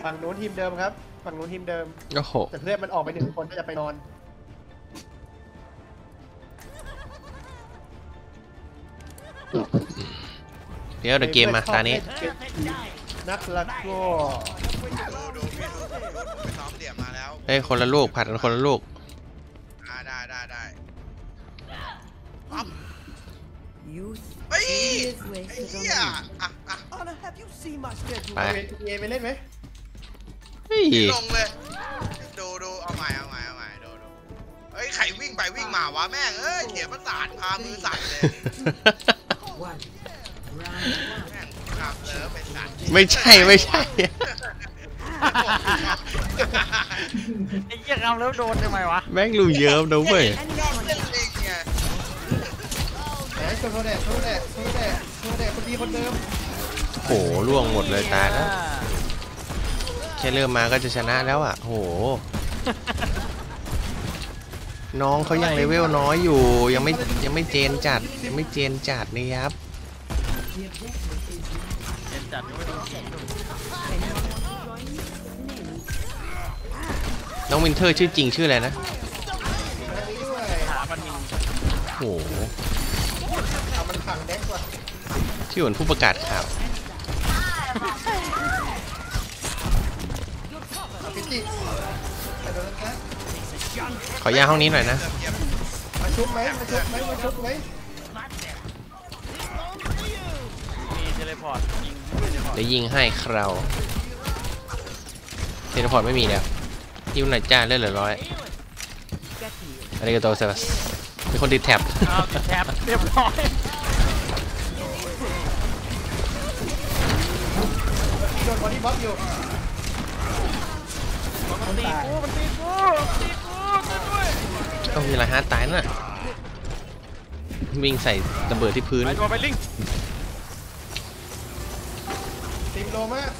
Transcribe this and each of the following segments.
ฝั่งนู้นทีมเดิมครับฝั่งนู้นทีมเดิมโอ้โหแต่เพื่อนมันออกไป1 คนก็จะไปนอนเดี๋ยวเกมมาตานี้นักละก็ดูพี่ดูไปซ้อมเหลี่ยมมาแล้วเฮ้ยคนละลูกผัดกันคนละลูกได้เฮ้ยไปไปเล่นไหมเฮ้ยลงเลยดูเอาใหม่ดูเฮ้ยใครวิ่งไปวิ่งมาวะแม่งเอ้ยเสียประสาทพามือสั่นเลยแม่งขับเลยเป็นสั่นไม่ใช่ไอ้เหี้ยเอาแล้วโดนทำไมวะแม่งลูเยิ้มนะเว้ยโชว์แดดคนดีคนเดิมโหล่วงหมดเลยตาแล้วแค่เริ่มมาก็จะชนะแล้วอ่ะโหน้องเขายังเลเวลน้อยอยู่ยังไม่เจนจัดนี่ครับเจนจัดยังไม่โดนน้องวินเทอร์ชื่อจริงชื่ออะไรนะหาบันมินโหมันขังแดกว่ะชื่อเหมือนผู้ประกาศข่าวขอยาห้องนี้หน่อยนะมาชุบไหมมีเทเลพอร์ตยิงเดี๋ยวยิงให้คราวเทเลพอร์ตไม่มีแล้วยิงหน่อยจ้าเล่นเหลือ100อะไรกันตัวเซบัสมีคนติดแท็บติดแท็บเรียบร้อยโดนบอดี้บล็อกอยู่มันตีกูด้วยต้องมีอะไรฮะตายน่ะวิ่งใส่ระเบิดที่พื้นไปตัวไปลิงติมโลมาก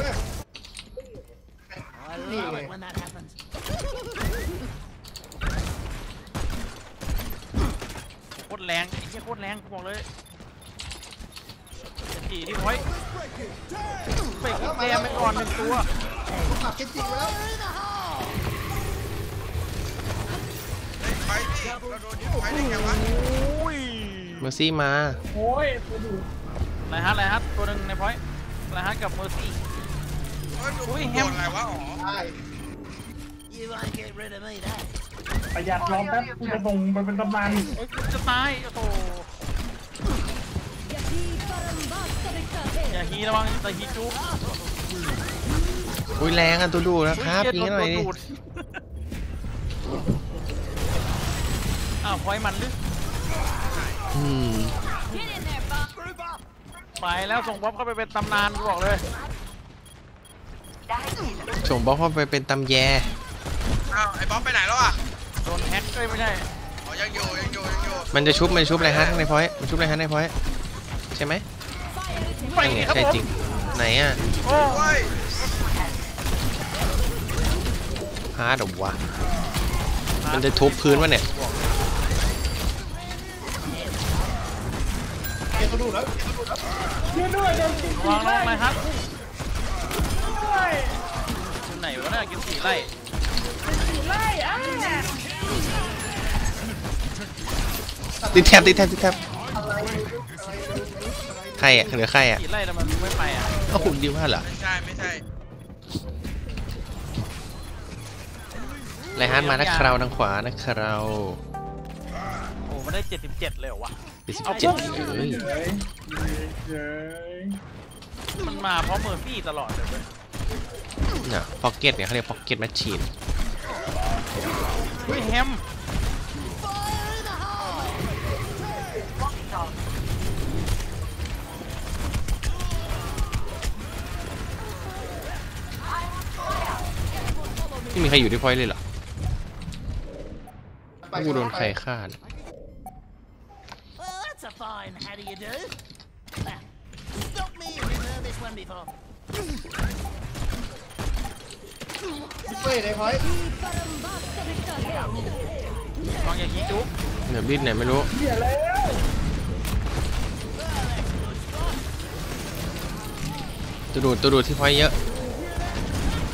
นี่ไงโคตรแรงไอ้เหี้ยโคตรแรงกูบอกเลยจะขี่ที่ไว้ไปกินแดงไปก่อน1 ตัวขับเกจิมาแล้วไปดิเราโดนยึดไปได้ไงวะเมอร์ซี่มาโอ้ยไรฮัทตัวหนึ่งในพอยต์ไรฮัทกับเมอร์ซี่อุ้ยแฮมอะไรวะอ๋อประหยัดรอแป๊บกูจะส่งไปเป็นตำนานจะตายโอ้โหอย่าฮีระวังแต่ฮีจุ๊บอุ้ยแรงอ่ะตัวดูนะครับยิงหน่อยดิอ้าวพอยมันลึกไปแล้วส่งบ๊อบเข้าไปเป็นตำนานบอกเลยส่งบ๊อบเข้าไปเป็นตำแยอ้าวไอ้บ๊อบไปไหนแล้วอ่ะโดนแฮกด้วยไม่ใช่อ๋อยังอยู่มันจะชุบอะไรฮะในพอยต์มันชุบอะไรฮะในพอยต์ใช่ไหมไม่ใช่จริงไหนอ่ะฮาร์ดวะมันจะทุบพื้นวะเนี่ยวางลงไหมครับไหนวะเนี่ยกิน4 ไร่ติดแท็บใครอ่ะเหลือใครอ่ะ 4 ไร่แล้วมันไม่ไปอ่ะก็คุณดีว่าเหรอไม่ใช่ไรฮันมานะคราวทางขวานะคราวโอ้มันได้77เลยเหรอวะ 77 มันมาเพราะเมอร์ฟี่ตลอดเลยเนี่ยพ็อกเก็ตเนี่ยเขาเรียกพ็อกเก็ตแมชชีนแฮมไม่มีใครอยู่ที่พอยต์เลยเหรอกูโดนใครฆ่าเฮ้ยในพอยต์ลองอย่าขี้จุ๊บเดี๋ยวบิดไหนไม่รู้ตัวดูดที่พอยต์เยอะ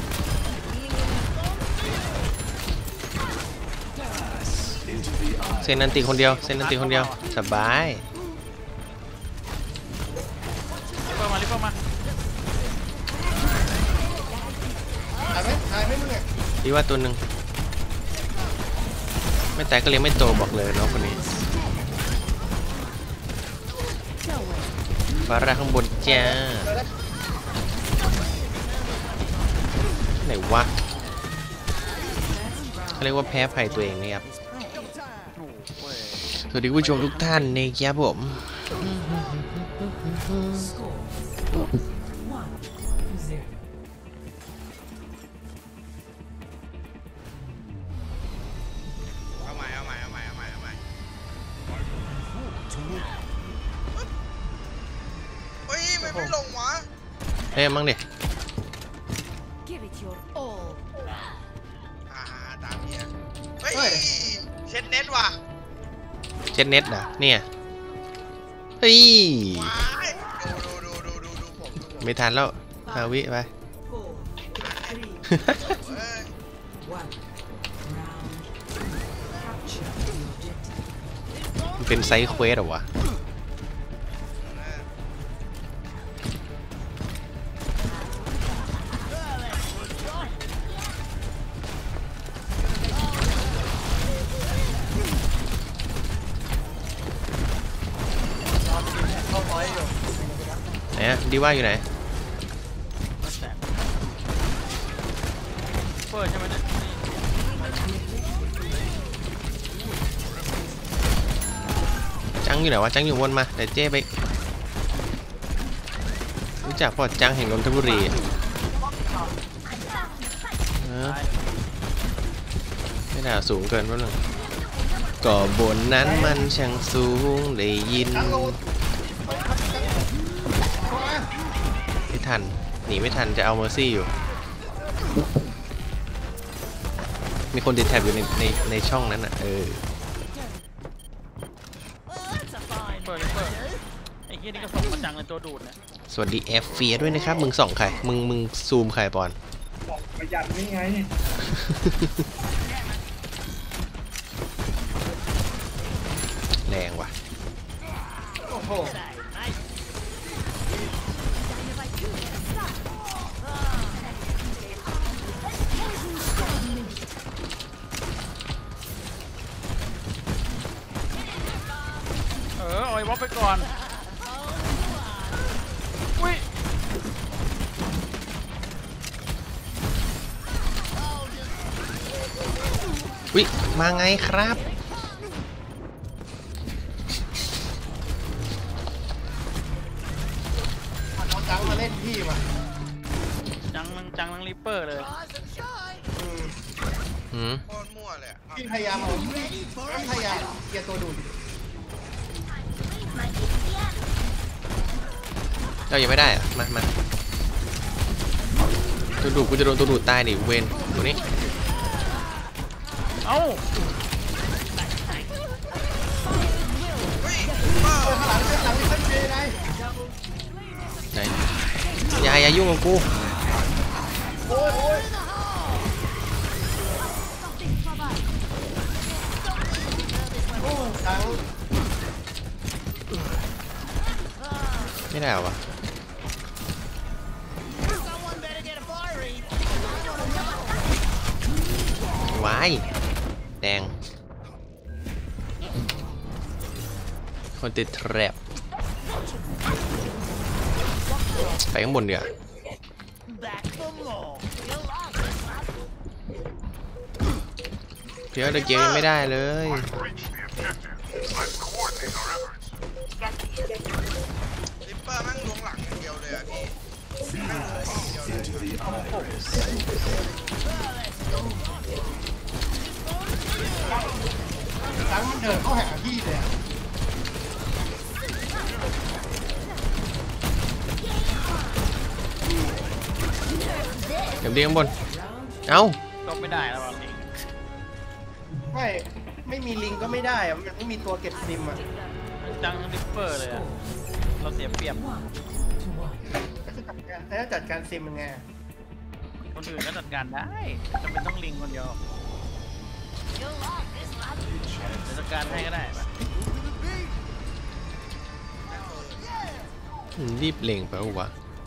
นนันติคนเดียวเซนนันติคนเดียวสบายลิปเปอร์มาตายไหมมึงเนี่ยพี่ว่าตัวหนึ่งไม่ตายก็เลี้ยงไม่โตบอกเลยน้องคนนี้ฟาร่าข้างบนจ้าไหนวะเขาเรียกว่าแพ้ภัยตัวเองนี่ครับสวัสดีผู้ชมทุกท่านนะครับผมไม่ลงวะเฮ้ยมั่งดิตามเฮียเฮ้ยเช็ดเน็ตว่ะเช็ดเน็ตอ่ะเนี่ยเฮ้ยว้ายดูผมไม่ทันแล้ว5 วิไป มันเป็นไซส์เควสเหรอวะไหนอะดีว่าอยู่ไหนเปิดใช่ไหมเนี่ยจังอยู่ไหนวะจังอยู่วนมาเดี๋ยวเจ้ไปรู้จักพอจังแห่งนนทบุรีไม่น่าสูงเกินวะหนึ่งก่อบนนั้นมันช่างสูงได้ยินไม่ทันหนีไม่ทันจะเอาเมอร์ซี่อยู่มีคนติดแท็บอยู่ในช่องนั้นอ่ะเปิดไอ้เหี้ยนี่ก็ส่งมาจังเลยตัวดูดเนี่ยสวัสดีแอฟเฟียด้วยนะครับมึงส่องใครมึงซูมใครปอนบอกประหยัดนี่ไงแรงว่ะโอ้โหเอาไอ้วอปไปก่อนอุ้ยอุ๊ยมาไงครับเอาจังมาเล่นพี่ว่ะจังริปเปอร์เลยโคตรมั่วเลยพี่พยายามเกียร์ตัวดูดเรายังไม่ได้อะมาตัวดูดกูจะโดนตัวดูดตายดิเวนตัวนี้เอ้าไหนอย่ายุ่งกับกูไม่ได้หรอวะวายแดงคนติดแทรปไปข้างบนเดี๋ยวเดี๋ยวเดอะเกมยังไม่ได้เลยลิปเปอร์แม่งลงหลังอย่างเดียวเลยอ่ะพี่จังมันเดินเข้าหาพี่เลยเดี๋ยวดีข้างบนเอ้าก็ไม่ได้แล้วลิงไม่มีลิงก็ไม่ได้อะมันไม่มีตัวเก็บซิมอะจังริปเปอร์เลยอะเราเสียเปรียบแล้วจัดการซิมยังไงคนอื่นก็จัดการได้จะเป็นต้องลิงคนเดียวเดี๋ยวจัดการให้ก็ได้ปะรีบเล็งไปวะ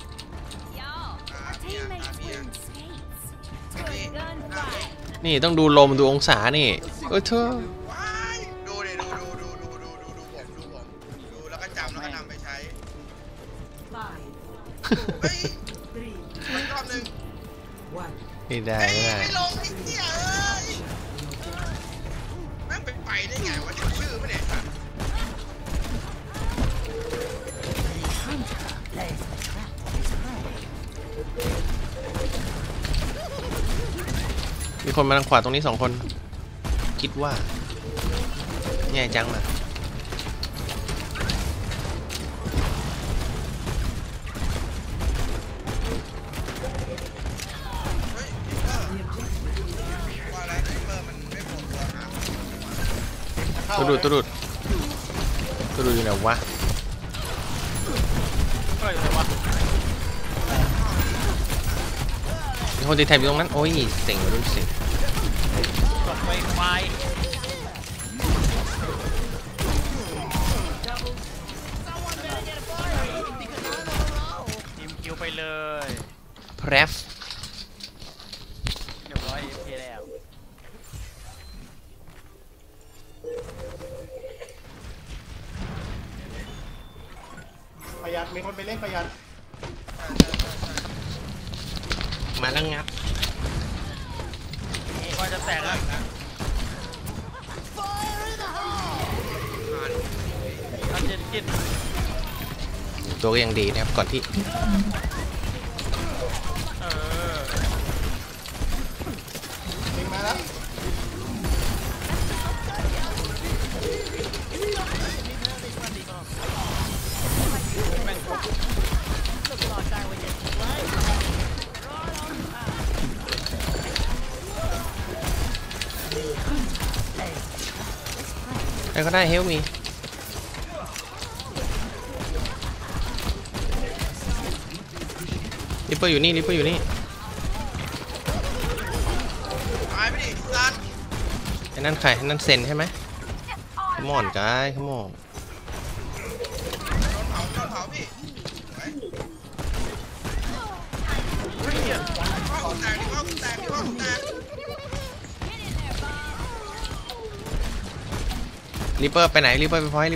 นี่ต้องดูลมดูองศานี่เธอว้ายดูดิดูผมดูแล้วก็จำแล้วก็นำไปใช้เฮ้ยมันรอบนึงไม่ได้เฮ้ยไม่ได้ไม่ลงไอ้เหี้ยเอ้ยแม่งไปได้ไงวะชื่อไม่เนี่ยมีคนมาทางขวาตรงนี้2 คนคิดว่าแย่จังมาเฮ้ยว่าอะไรไอ้เบอร์มันไม่โผล่ตัวหาตัวดูอยู่ไหนวะเฮ้ยอะไรวะมีคนตีแถบอยู่ตรงนั้นโอ้ยเซ็งรู้สิกดไปควายทีมคิวไปเลยเพรฟเรียบร้อยเอฟแล้วประหยัดมีคนไปเล่นประหยัดมาแล้วงับนี่ว่าจะแตกแล้วอันเจนกินตัวก็ยังดีนะครับก่อนที่เออลิงมาแล้วแม่งปุ๊บใครก็ได้เฮลมีริปเปอร์อยู่นี่ตายไปดิซันไอ้นั่นใครไอ้นั่นเซนใช่ไหมขมอนกายขมอนโดนเผาพี่สวยเฮ้ยเหี้ยว่ากูแตกดิว่ากูแตกริปเปอร์ไปไหนริปเปอร์ไปพอยต์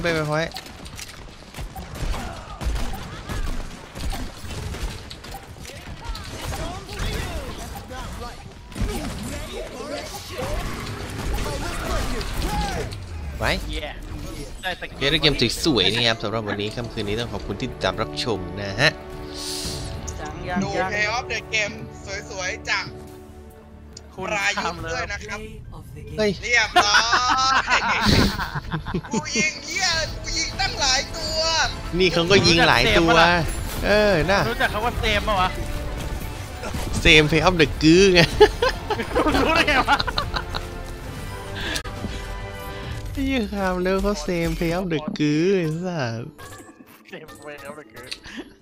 ไว้เหี้ยได้ตะเกมเกมสวยๆนี่ครับสำหรับวันนี้ค่ำคืนนี้ต้องขอบคุณที่ติดตามรับชมนะฮะยังดูยังเพย์ออฟเดอะเกมสวยๆจากคุณรายุทำเลด้วยยนะครับเฮ้ยเรียบร้อยกูยิงเหี้ยกูยิงตั้งหลายตัวนี่เขาก็ยิงหลายตัว น่ะรู้จักเขาว่าเซมปะวะเซมเพย์ออฟเดอะกือไงรู้ได้ไงวะยี่คำเร็วเขาเซมเพย์ออฟเดอะกือไอ้สัสเซมไปแล้วเลยคือ